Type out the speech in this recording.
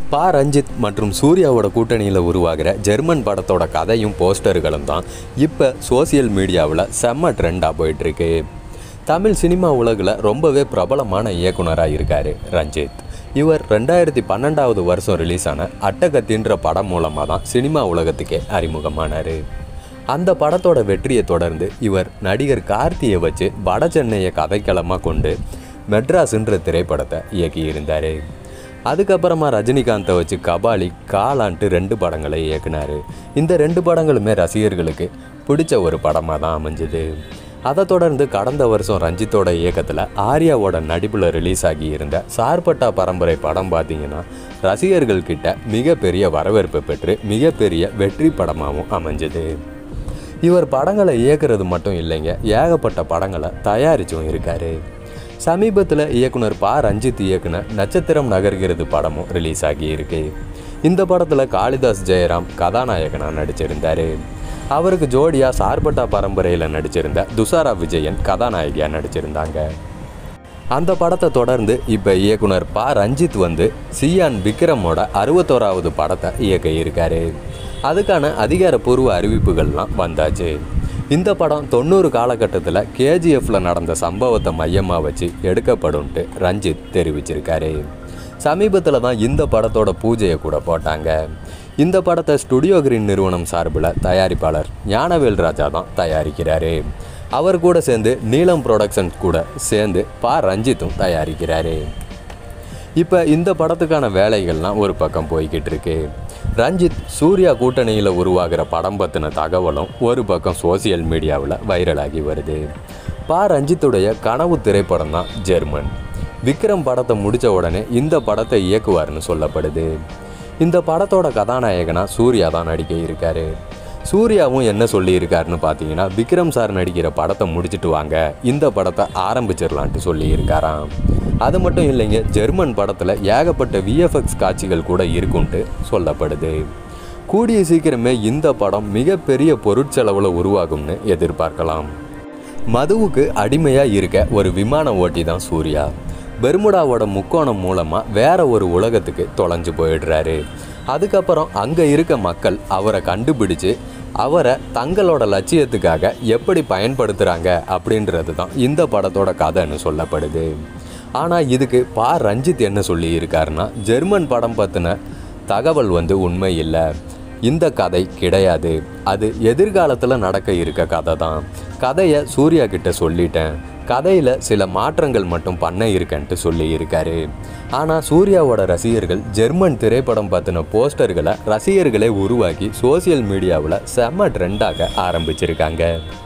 ரஞ்சித் மற்றும் சூர்யாவோட கூட்டணியில் உருவாகிற ஜெர்மன் படத்தோட கதையும் போஸ்டர்களும் தான் இப்போ சோசியல் மீடியாவில் செம்ம ட்ரெண்டாக போயிட்டுருக்கு. தமிழ் சினிமா உலகில் ரொம்பவே பிரபலமான இயக்குனராக இருக்கார் ரஞ்சித். இவர் 2012 வருஷம் ரிலீஸ் ஆன அட்டகத்தின்ற படம் மூலமாக தான் சினிமா உலகத்துக்கே அறிமுகமானார். அந்த படத்தோட வெற்றியை தொடர்ந்து இவர் நடிகர் கார்த்தியை வச்சு வட சென்னையை கதைக்களமாக கொண்டு மெட்ராஸ்ன்ற திரைப்படத்தை இயக்கியிருந்தார். அதுக்கப்புறமா ரஜினிகாந்தை வச்சு கபாலி, காலான்ட்டு 2 படங்களை இயக்குனார். இந்த 2 படங்களுமே ரசிகர்களுக்கு பிடிச்ச ஒரு படமாக தான் அமைஞ்சுது. அதை தொடர்ந்து கடந்த வருஷம் ரஞ்சித்தோட இயக்கத்தில் ஆர்யாவோட நடிப்பில் ரிலீஸ் ஆகி இருந்த சார்பட்டா பரம்பரை படம் பார்த்திங்கன்னா ரசிகர்கள்கிட்ட மிகப்பெரிய வரவேற்பு பெற்று மிகப்பெரிய வெற்றி படமாகவும் அமைஞ்சுது. இவர் படங்களை இயக்குறது மட்டும் இல்லைங்க, ஏகப்பட்ட படங்களை தயாரிச்சும் இருக்கார். சமீபத்தில் இயக்குனர் ரஞ்சித் இயக்குன நட்சத்திரம் நகர்கிறது படமும் ரிலீஸ் ஆகியிருக்கு. இந்த படத்தில் காளிதாஸ் ஜெயராம் கதாநாயகனாக நடிச்சிருந்தார். அவருக்கு ஜோடியாக சார்பட்டா பரம்பரையில் நடிச்சிருந்த துஷாரா விஜயன் கதாநாயகியாக நடிச்சிருந்தாங்க. அந்த படத்தை தொடர்ந்து இப்போ இயக்குனர் ரஞ்சித் வந்து சியான் விக்ரமோட 61வது படத்தை இயக்க இருக்காரு. அதுக்கான அதிகாரப்பூர்வ அறிவிப்புகள்லாம் வந்தாச்சு. இந்த படம் 90 காலகட்டத்தில் KGFல நடந்த சம்பவத்தை மையமாக வச்சு எடுக்கப்படும்ட்டு ரஞ்சித் தெரிவிச்சிருக்காரு. சமீபத்தில் தான் இந்த படத்தோட பூஜையை கூட போட்டாங்க. இந்த படத்தை ஸ்டுடியோ கிரீன் நிறுவனம் சார்பில் தயாரிப்பாளர் ஞானவேல் ராஜா தான் தயாரிக்கிறாரு. அவர் கூட சேர்ந்து நீலம் ப்ரொடக்ஷன்ஸ் கூட சேர்ந்து ரஞ்சித்தும் தயாரிக்கிறாரு. இப்போ இந்த படத்துக்கான வேலைகள்லாம் ஒரு பக்கம் போய்கிட்டு இருக்கு. ரஞ்சித் சூர்யா கூட்டணியில் உருவாகிற படம் பற்றின தகவலும் ஒரு பக்கம் சோசியல் மீடியாவில் வைரலாகி வருது. ரஞ்சித்துடைய கனவு திரைப்படம் தான் ஜெர்மன். விக்ரம் படத்தை முடித்த உடனே இந்த படத்தை இயக்குவார்னு சொல்லப்படுது. இந்த படத்தோட கதாநாயகனாக சூர்யா தான் நடிக்க இருக்காரு. சூர்யாவும் என்ன சொல்லியிருக்காருன்னு பார்த்தீங்கன்னா, விக்ரம் சார் நடிக்கிற படத்தை முடிச்சுட்டு வாங்க, இந்த படத்தை ஆரம்பிச்சிடலான்ட்டு சொல்லியிருக்காராம். அது மட்டும் இல்லைங்க, ஜெர்மன் படத்தில் ஏகப்பட்ட VFX காட்சிகள் கூட இருக்குன்ட்டு சொல்லப்படுது. கூடிய சீக்கிரமே இந்த படம் மிகப்பெரிய பொருட்செலவில் உருவாகும்னு எதிர்பார்க்கலாம். மதுவுக்கு அடிமையாக இருக்க ஒரு விமான ஓட்டி தான் சூர்யா. பெர்முடாவோட முக்கோணம் மூலமாக வேற ஒரு உலகத்துக்கு தொலைஞ்சு போயிடுறாரு. அதுக்கப்புறம் அங்கே இருக்க மக்கள் அவரை கண்டுபிடிச்சு அவரை தங்களோட லட்சியத்துக்காக எப்படி பயன்படுத்துகிறாங்க அப்படின்றது தான் இந்த படத்தோட கதைன்னு சொல்லப்படுது. ஆனால் இதுக்கு ரஞ்சித் என்ன சொல்லியிருக்காருன்னா, ஜெர்மன் படம் பற்றின தகவல் வந்து உண்மை இல்லை, இந்த கதை கிடையாது, அது எதிர்காலத்தில் நடக்க இருக்க கதை தான். கதையை சூர்யா கிட்ட சொல்லிட்டேன், கதையில் சில மாற்றங்கள் மட்டும் பண்ண இருக்கன்ட்டு சொல்லியிருக்காரு. ஆனால் சூர்யாவோட ரசிகர்கள் ஜெர்மன் திரைப்படம் பற்றின போஸ்டர்களை ரசிகர்களே உருவாக்கி சோசியல் மீடியாவில் செம்ம ட்ரெண்டாக ஆரம்பிச்சிருக்காங்க.